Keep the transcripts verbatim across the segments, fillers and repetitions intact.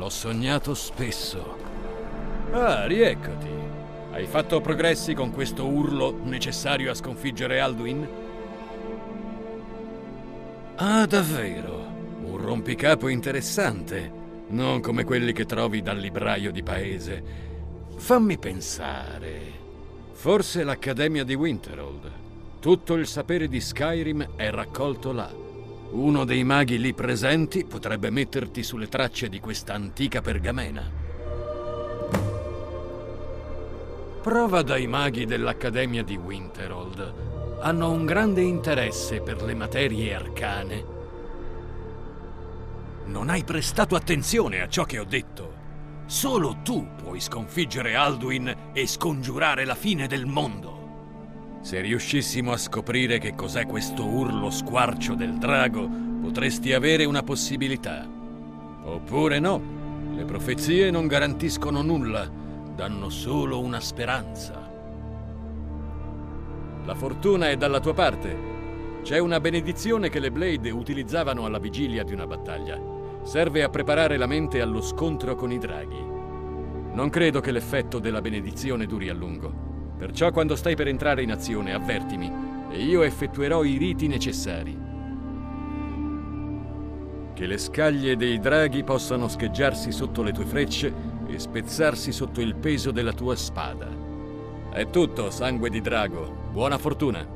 L'ho sognato spesso. Ah, rieccoti. Hai fatto progressi con questo urlo necessario a sconfiggere Alduin? Ah, davvero? Un rompicapo interessante. Non come quelli che trovi dal libraio di paese. Fammi pensare. Forse l'Accademia di Winterhold. Tutto il sapere di Skyrim è raccolto là. Uno dei maghi lì presenti potrebbe metterti sulle tracce di questa antica pergamena. Prova dai maghi dell'Accademia di Winterhold. Hanno un grande interesse per le materie arcane. Non hai prestato attenzione a ciò che ho detto. Solo tu puoi sconfiggere Alduin e scongiurare la fine del mondo. Se riuscissimo a scoprire che cos'è questo urlo squarcio del drago, potresti avere una possibilità. Oppure no. Le profezie non garantiscono nulla, danno solo una speranza. La fortuna è dalla tua parte. C'è una benedizione che le Blade utilizzavano alla vigilia di una battaglia. Serve a preparare la mente allo scontro con i draghi. Non credo che l'effetto della benedizione duri a lungo. Perciò quando stai per entrare in azione, avvertimi e io effettuerò i riti necessari. Che le scaglie dei draghi possano scheggiarsi sotto le tue frecce e spezzarsi sotto il peso della tua spada. È tutto, sangue di drago. Buona fortuna.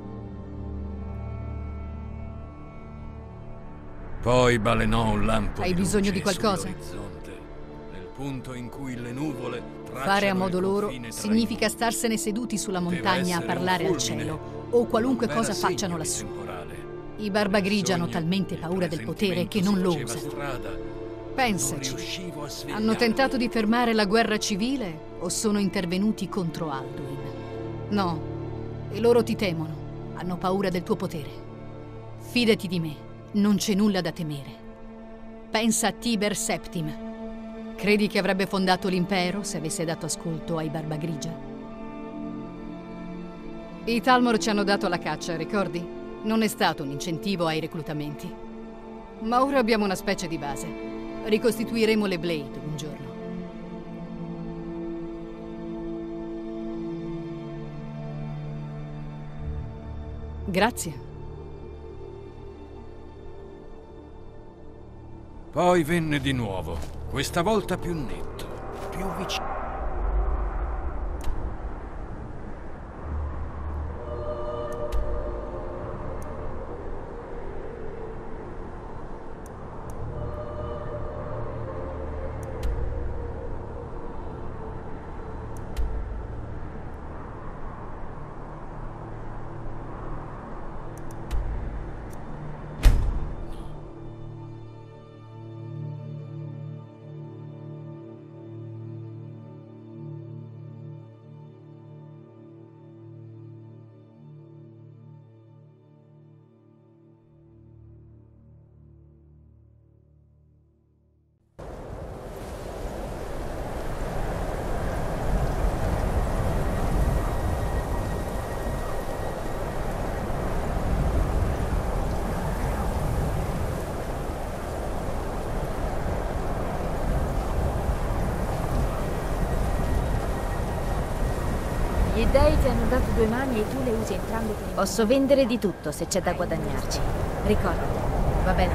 Poi balenò un lampo. Hai bisogno di qualcosa? Nel punto in cui le nuvole fare a modo loro significa starsene seduti sulla montagna a parlare al cielo o qualunque cosa facciano lassù. I Barbagrigia hanno talmente paura del potere che non lo usano. Pensaci, hanno tentato di fermare la guerra civile o sono intervenuti contro Alduin? No, e loro ti temono, hanno paura del tuo potere. Fidati di me, non c'è nulla da temere. Pensa a Tiber Septim. Credi che avrebbe fondato l'impero se avesse dato ascolto ai Barbagrigia? I Talmor ci hanno dato la caccia, ricordi? Non è stato un incentivo ai reclutamenti. Ma ora abbiamo una specie di base. Ricostituiremo le Blade un giorno. Grazie. Poi venne di nuovo, questa volta più netto, più vicino. Gli dei ti hanno dato due mani e tu le usi entrambe per... Posso vendere di tutto se c'è da guadagnarci. Ricordati, va bene?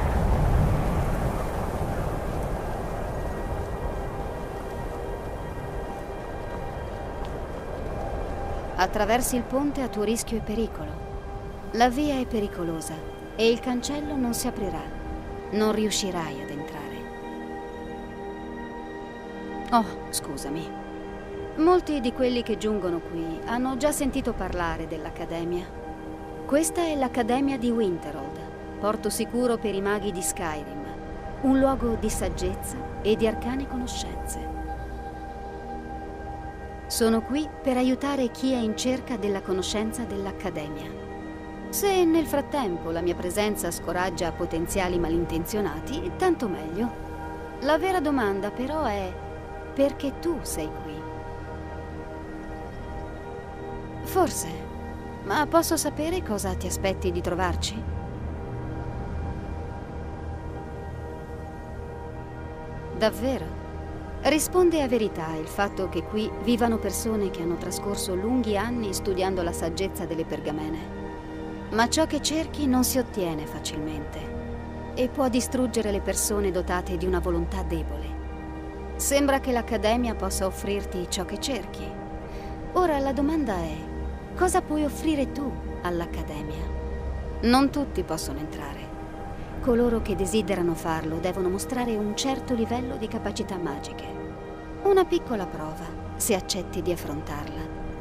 Attraversi il ponte a tuo rischio e pericolo. La via è pericolosa e il cancello non si aprirà. Non riuscirai ad entrare. Oh, scusami. Molti di quelli che giungono qui hanno già sentito parlare dell'Accademia. Questa è l'Accademia di Winterhold, porto sicuro per i maghi di Skyrim, un luogo di saggezza e di arcane conoscenze. Sono qui per aiutare chi è in cerca della conoscenza dell'Accademia. Se nel frattempo la mia presenza scoraggia potenziali malintenzionati, tanto meglio. La vera domanda però è: perché tu sei qui? Forse, ma posso sapere cosa ti aspetti di trovarci? Davvero? Risponde a verità il fatto che qui vivano persone che hanno trascorso lunghi anni studiando la saggezza delle pergamene. Ma ciò che cerchi non si ottiene facilmente e può distruggere le persone dotate di una volontà debole. Sembra che l'Accademia possa offrirti ciò che cerchi. Ora la domanda è: cosa puoi offrire tu all'Accademia? Non tutti possono entrare. Coloro che desiderano farlo devono mostrare un certo livello di capacità magiche. Una piccola prova, se accetti di affrontarla.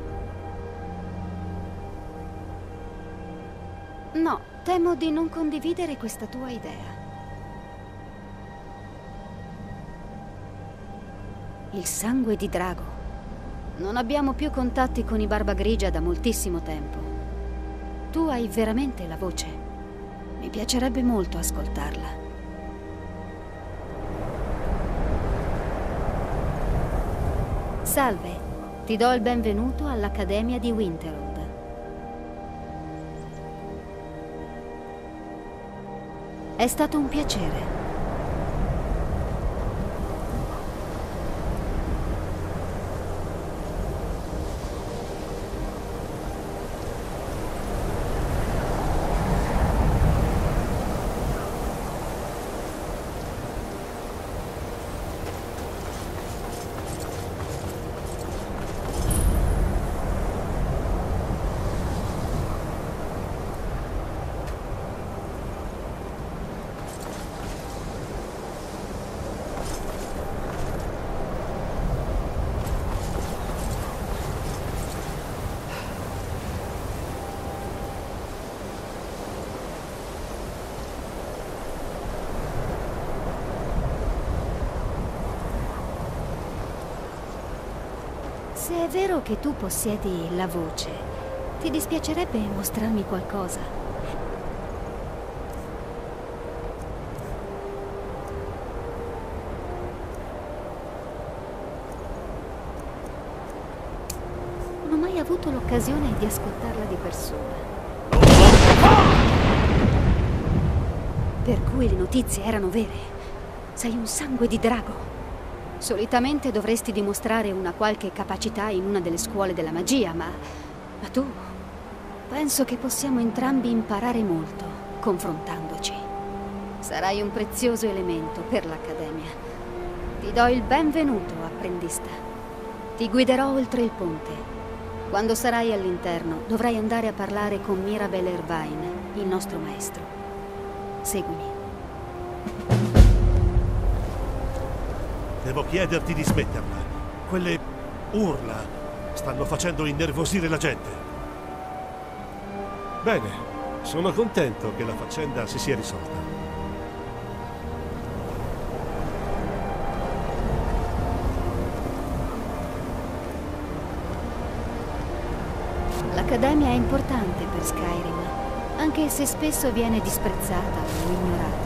No, temo di non condividere questa tua idea. Il sangue di drago. Non abbiamo più contatti con i Barba Grigia da moltissimo tempo. Tu hai veramente la voce. Mi piacerebbe molto ascoltarla. Salve, ti do il benvenuto all'Accademia di Winterhold. È stato un piacere. Se è vero che tu possiedi la voce, ti dispiacerebbe mostrarmi qualcosa? Non ho mai avuto l'occasione di ascoltarla di persona. Per cui le notizie erano vere. Sei un sangue di drago. Solitamente dovresti dimostrare una qualche capacità in una delle scuole della magia, ma... ma tu... penso che possiamo entrambi imparare molto, confrontandoci. Sarai un prezioso elemento per l'Accademia. Ti do il benvenuto, apprendista. Ti guiderò oltre il ponte. Quando sarai all'interno, dovrai andare a parlare con Mirabel Irvine, il nostro maestro. Seguimi. Devo chiederti di smetterla. Quelle urla stanno facendo innervosire la gente. Bene, sono contento che la faccenda si sia risolta. L'Accademia è importante per Skyrim, anche se spesso viene disprezzata o ignorata.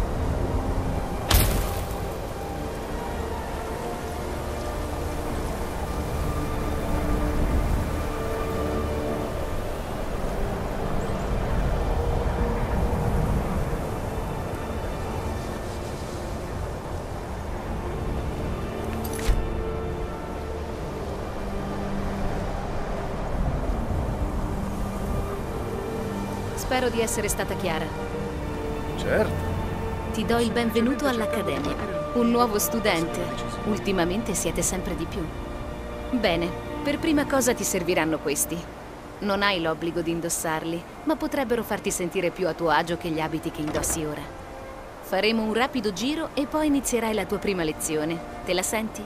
Spero di essere stata chiara. Certo. Ti do il benvenuto all'Accademia. Un nuovo studente. Ultimamente siete sempre di più. Bene, per prima cosa ti serviranno questi. Non hai l'obbligo di indossarli, ma potrebbero farti sentire più a tuo agio che gli abiti che indossi ora. Faremo un rapido giro e poi inizierai la tua prima lezione. Te la senti?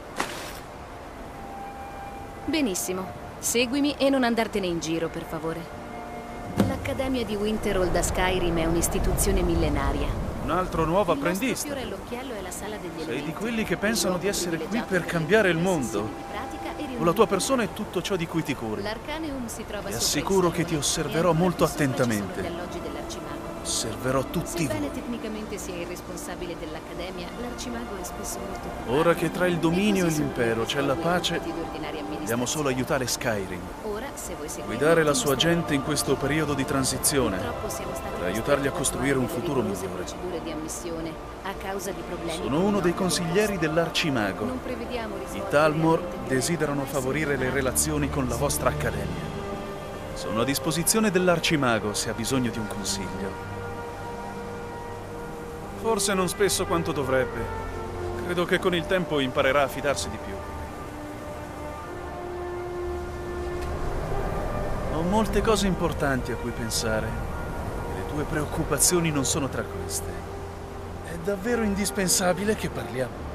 Benissimo. Seguimi e non andartene in giro, per favore. L'Accademia di Winterhold a Skyrim è un'istituzione millenaria. Un altro nuovo apprendista. Sei di quelli che pensano di essere qui per cambiare il mondo. O la tua persona è tutto ciò di cui ti curi. Ti assicuro che ti osserverò molto attentamente. Osserverò tutti voi. Tecnicamente sia il responsabile dell'Accademia, l'Arcimago è spesso molto... Ora che tra il dominio e l'impero c'è la pace, dobbiamo solo aiutare Skyrim. Ora guidare la sua gente in questo periodo di transizione per aiutarli a costruire un futuro migliore. Sono uno dei consiglieri dell'Arcimago. I Talmor desiderano favorire le relazioni con la vostra accademia. Sono a disposizione dell'Arcimago se ha bisogno di un consiglio. Forse non spesso quanto dovrebbe. Credo che con il tempo imparerà a fidarsi di più. Ho molte cose importanti a cui pensare. E le tue preoccupazioni non sono tra queste. È davvero indispensabile che parliamo.